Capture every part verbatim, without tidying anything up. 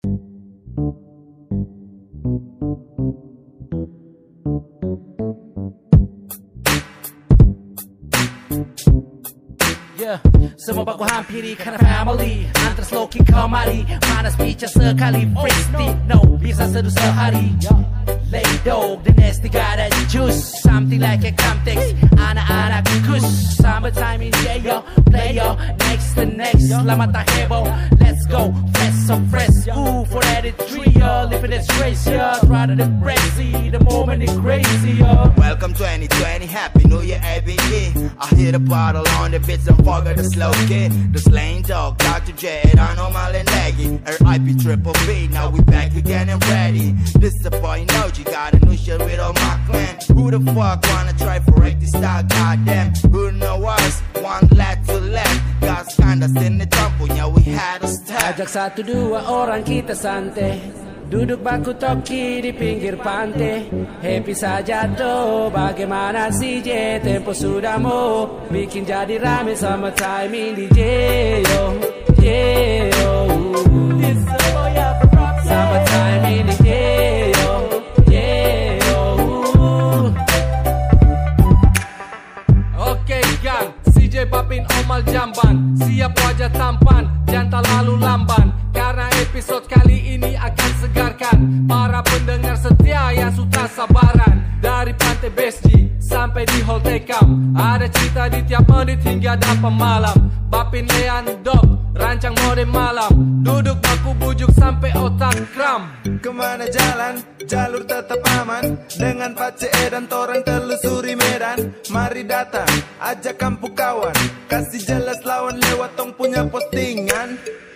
Yeah, semua baku hampiri karena family. Antara sloki kemari, panas bicara sekali freestyle. No, bisa seduh sehari. Lay dog, the nasty got a juice. Something like a context. Anak-anak kus. Summertime in the yo, play yo, next to next. Selamat tak heboh, let's go. Fresh so fresh. Ooh, for eighty-three, yo, living this race, yo. Rather than crazy, the moment is crazy, yo. Welcome twenty twenty, happy new year, A B E. I hit a bottle on the bits and forgot the slow kid. The slain dog, Doctor J, Anomal and Leggy. R I P Triple B, now we back again and ready. This is the boy, no, you got a new shit with all my clan. Who the fuck wanna try for recti style, goddamn. Who know us, one left to left. Gas kinda in the temple, yeah, we had a step. Ajak satu dua orang kita santai, duduk baku toki di pinggir pantai. Happy saja tuh, bagaimana si J? Tempo sudah mau bikin jadi rame sama timing D J, yo, yo. Sama timing D J, yo, yo. Oke gang, si J Papin Omal Jamban, siap wajah tampan, jangan lalu lamban. Karena episode kali ini akan segarkan para pendengar setia yang sudah sabaran. Dari Pantai Besji sampai di Hall Tekam, ada cerita di tiap menit hingga delapan malam. Bapin Lean Dog, rancang mode malam, duduk baku bujuk sampai otak kram. Kemana jalan, jalur tetap aman. Dengan Pace dan Torang telusuri Medan. Mari datang, ajak kampung kawan. Kasih jelas lawan lewat tong punya postingan.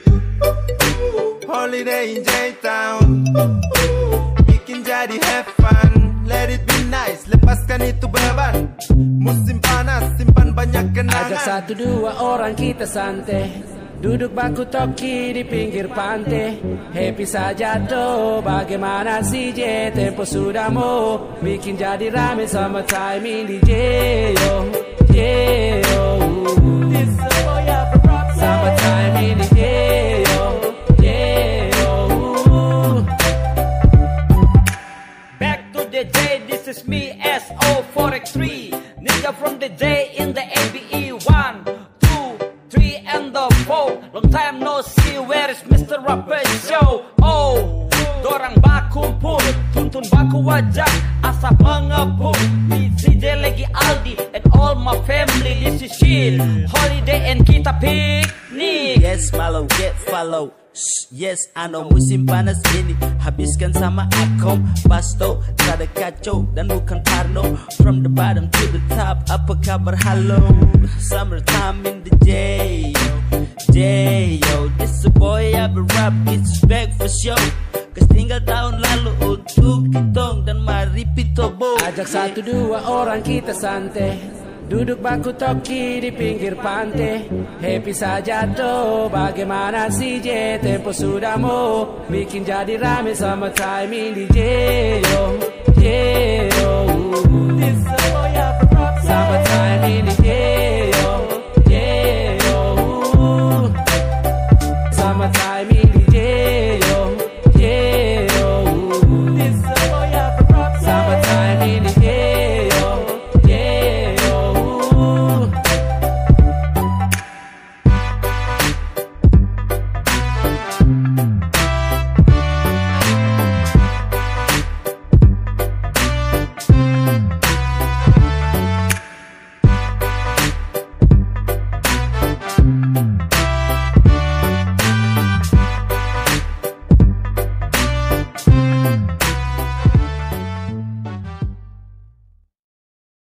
Holiday in J-Town, bikin jadi have fun. Let it be nice, lepaskan itu beban. Musim panas, simpan banyak kenangan. Ajak satu dua orang kita santai, duduk baku toki di pinggir pantai. Happy saja tuh, bagaimana si J? Tempo sudah mau bikin jadi rame sama timing D J, yo, yo. Sama timing D J, yo, yo. Back to the J, this is me, S O four X three. Nigga from the J in the A B E. One, two, three and the four. Long time no see, where is Mister Rapper Show? Oh, dorang bakumpul, tuntun baku wajah, asap mengepul. Di C J lagi Aldi and all my family. This is shit, holiday and kita piknik. Yes, follow, get follow. Shh, yes, I know musim panas ini habiskan sama Akom, Basto, rada kacau dan bukan Parno. From the bottom to the top, apa kabar halo? Summertime in the J, yo, J, yo. This a boy I be rap, it's back for show. Kes tinggal tahun lalu untuk kitong dan mari pitobo. Ajak satu dua orang kita santai, duduk baku toki di pinggir pantai. Happy saja tuh, bagaimana si J? Tempo sudah mau bikin jadi rame sama timing D J, yo, yo.